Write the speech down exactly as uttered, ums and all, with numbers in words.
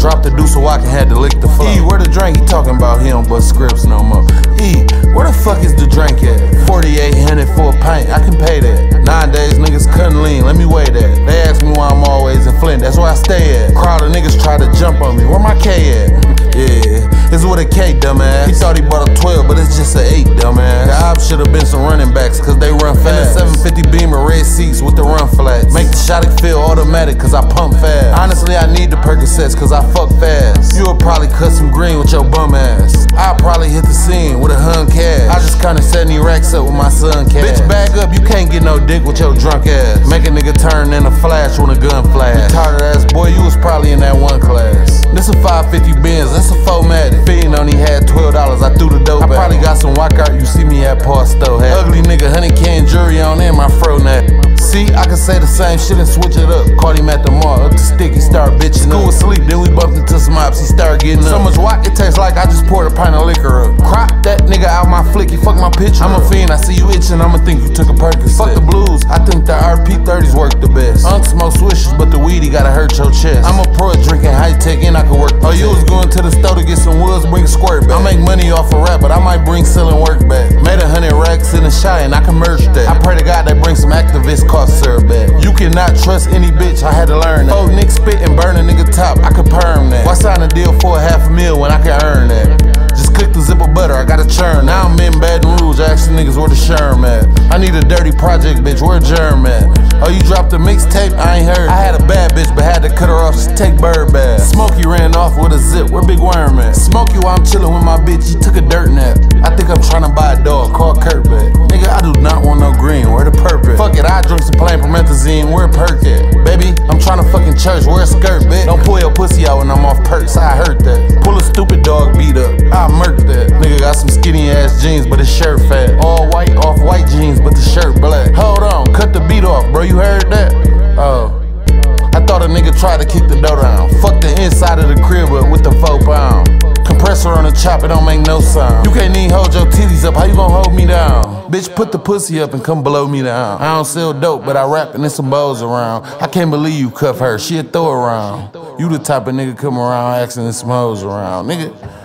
Dropped the deuce so I can had to lick the flow. E, where the drink? He talking about he don't bust scripts no more. E, where the fuck is the drink at? forty-eight hundred for a pint, I can pay that. Nowadays niggas couldn't lean, let me weigh that. They ask me why I'm always in Flint, that's where I stay at. Crowd of niggas try to jump on me, where my K at? Yeah, it's with a K, dumbass. He thought he bought a twelve, but it's just an eight, dumbass. The op should've been some running backs, cause they run fast. seven fifty Beamer, red seats with the run flats. Make the shot feel automatic, cause I pump fast. Honestly, I need the Percocets, cause I fuck fast. You'll probably cut some green with your bum ass. I'll probably hit the scene with a hun cash. I just kinda seventy racks up with my son cash. Bitch, back up, you can't get no dick with your drunk ass. Make a nigga turn in a flash when a gun flash. Retarded ass boy, you was probably in that one class. This a five fifty Benz, that's a four matic. Fiend only had twelve dollars, I threw the dope I probably got some walk out, you see me at Paul Stowe hat. Ugly nigga, honey can jury on in my fro net. See, I can say the same shit and switch it up. Caught him at the mall, up the stick, he start bitching up. School asleep, then we bumped into some ops, he started getting up. So much walk, it tastes like I just poured a pint of liquor up. Crop that nigga out my flick, he fuck my picture. I'm a fiend, I see you itching, I'ma think you took a Percocet. Fuck the blues, I think the R P thirties work the best. Unc smoke swishes, but the weedy gotta hurt your chest. I'm a pro at drinking high tech and I can work the Oh, you was going to the store to get some woods, bring a squirt back. I make money off of rap, but I might bring selling work back. Made a hundred racks in a shot and I can merge that. I pray to God they bring some activist cough syrup back. You cannot trust any bitch, I had to learn that. Oh, Nick spit and burn a nigga top, I could perm that. Why sign a deal for a half a mil when I can earn that? Just cook the zipper butter, I gotta churn. Now I'm in Baton Rouge, I ask the niggas where the Sherm at. I need a dirty project, bitch, where Germ at? Oh, you dropped a mixtape? I ain't heard. I had a bad bitch, but had to cut her off, just take bird bath. Smokey ran off with a zip, where Big Worm at? Smokey while I'm chillin' with my bitch, he took a dirt nap. I think I'm tryna buy a dog, call Kurt back. Nigga, I do not want no green, where the perp at? Fuck it, I drink some plain promethazine, where perk at? Baby, I'm tryna fucking church, where a skirt, bitch? Don't pull your pussy out when I'm off perks, I hurt that. Pull a stupid dog beat up, I murk that. Nigga got some skinny ass jeans, but his shirt fat. All white, off white jeans, but the shirt black. Hold on, cut the beat off, bro, you heard that? Oh, I thought a nigga tried to kick the door down. Fuck the inside of the crib up with the four pound. Compressor on the chop, it don't make no sound. You can't even hold your titties up, how you gon' hold me down? Bitch, put the pussy up and come blow me down. I don't sell dope, but I rap and there's some bows around. I can't believe you cuff her, she'll throw around. You the type of nigga come around asking there's some hoes around. Nigga,